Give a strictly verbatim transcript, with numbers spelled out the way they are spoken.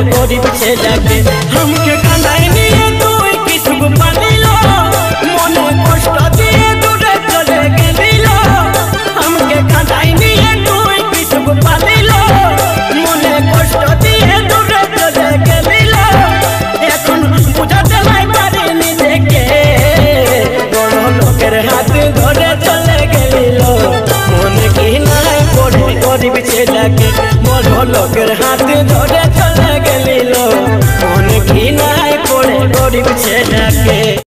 गरीब ছেলেকে हमके कांदाई निये তুই কিছু পালিলো মনে কষ্ট দিয়ে দূরে চলে গেলিলো हमके कांदाई निये তুই কিছু পালিলো মনে কষ্ট দিয়ে দূরে চলে গেলিলো এখন বুঝাতে নাই পারিনি দেখে বড় লোকের হাত ধরে চলে গেলিলো মনে কি নাই পড়ে গরিব ছেলেকে বড় লোকের হাত ধরে